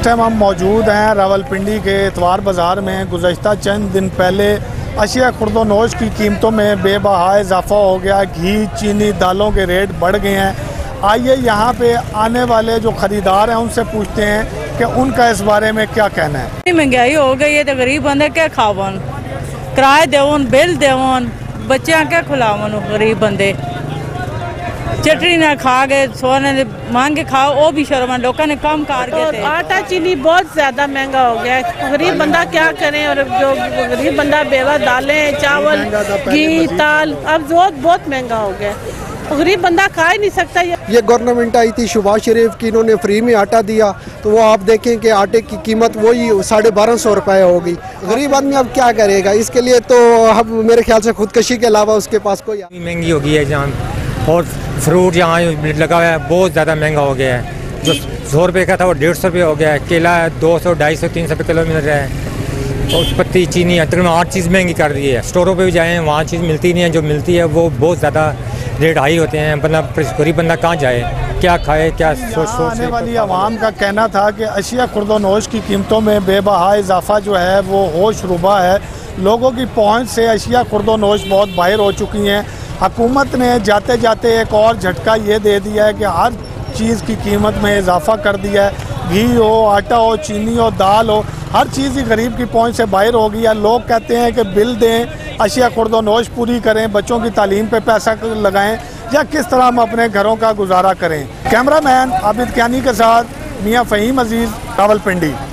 इस टाइम हम मौजूद हैं रावलपिंडी के इतवार बाज़ार में। गुज़श्ता चंद दिन पहले अशिया खुर्दोनोश की कीमतों में बेबहा इजाफा हो गया। घी, चीनी, दालों के रेट बढ़ गए हैं। आइए यहाँ पे आने वाले जो ख़रीदार हैं उनसे पूछते हैं कि उनका इस बारे में क्या कहना है। महंगाई हो गई है तो गरीब बंदे क्या खावन, किराए देवन, बिल देवन, बच्चे क्या खिलावन। गरीब बंदे चटनी ना खा गए, सोने मांग के खाओ, वो भी शर्म है। लोगों ने कम कर के आटा चीनी बहुत ज्यादा महंगा हो गया है। गरीब बंदा क्या करे, और जो गरीब बंदा बेवा, दालें, चावल, घी, ताल, अब बहुत महंगा हो गया। गरीब बंदा खा ही नहीं सकता। ये गवर्नमेंट आई थी शहबाज शरीफ की, इन्होंने फ्री में आटा दिया, तो वो आप देखें कि आटे की कीमत वही 1250 रुपये होगी। गरीब आदमी अब क्या करेगा? इसके लिए तो अब मेरे ख्याल से खुदकशी के अलावा उसके पास कोई महंगी हो गई है जहाँ, और फ्रूट यहाँ लगा हुआ है बहुत ज़्यादा महंगा हो गया है। जो 100 रुपये का था वो 150 रुपये हो गया है। केला 200, 250, 300 रुपये किलो मिल रहा है। और पत्ती, चीनी, तकरीबन 8 चीज़ महंगी कर दी है। स्टोरों पे भी जाएँ वहाँ चीज़ मिलती नहीं है, जो मिलती है वो बहुत ज़्यादा रेट हाई होते हैं। गरीब बंदा कहाँ जाए, क्या खाए, क्या सोच आने वाली आवाम का कहना था कि अशिया खुर्दोनोश की कीमतों में बेबहा इजाफा जो है वो होश रुबा है। लोगों की पहुँच से अशिया खुर्दोनोश बहुत बाहर हो चुकी हैं। हुकूमत ने जाते जाते एक और झटका ये दे दिया है कि हर चीज़ की कीमत में इजाफा कर दिया है। घी हो, आटा हो, चीनी हो, दाल हो, हर चीज़ ही गरीब की पहुंच से बाहर हो गई है। लोग कहते हैं कि बिल दें, अशिया खुर्दोनोश पूरी करें, बच्चों की तालीम पे पैसा लगाएं, या किस तरह हम अपने घरों का गुजारा करें। कैमरामैन आबिद कियानी के साथ मियाँ फ़हीम अजीज़, रावलपिंडी।